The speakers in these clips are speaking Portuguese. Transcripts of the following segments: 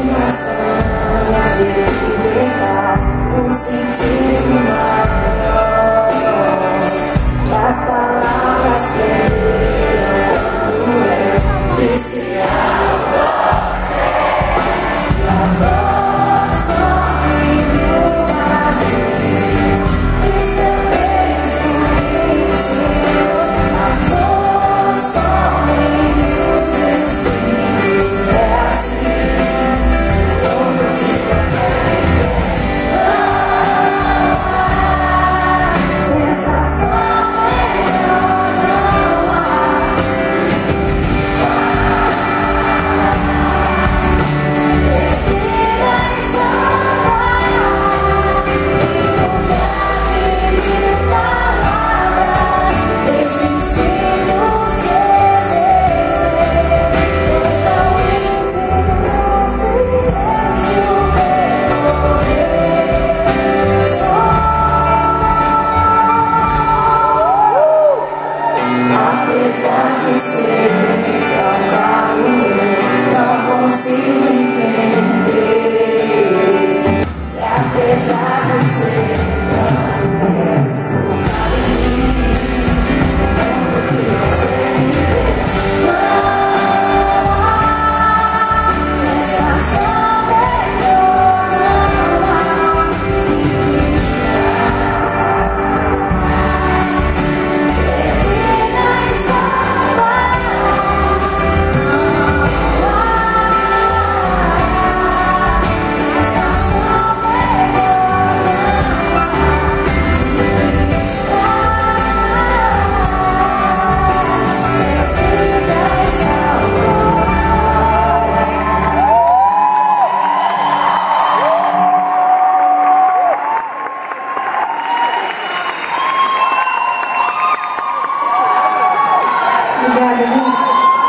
Obrigada, gente.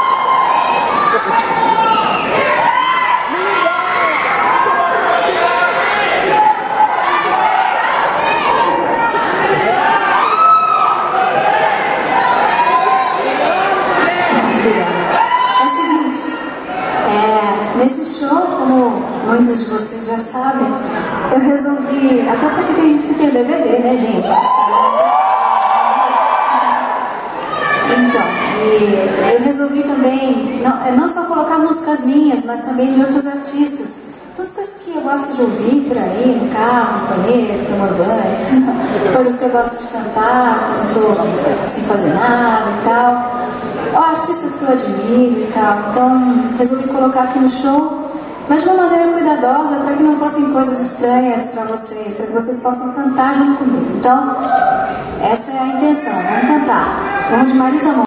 É o seguinte, nesse show, como muitos de vocês já sabem, eu resolvi, até porque tem gente que tem DVD, né, gente? Então, eu resolvi também, não só colocar músicas minhas, mas também de outros artistas. Músicas que eu gosto de ouvir por aí, no carro, no banheiro, tomando banho. Coisas que eu gosto de cantar quando estou sem fazer nada e tal. Ou artistas que eu admiro e tal. Então, resolvi colocar aqui no show, mas de uma maneira cuidadosa, para que não fossem coisas estranhas para vocês, para que vocês possam cantar junto comigo. Então, essa é a intenção, vamos cantar. Vamos de Marisa Monte.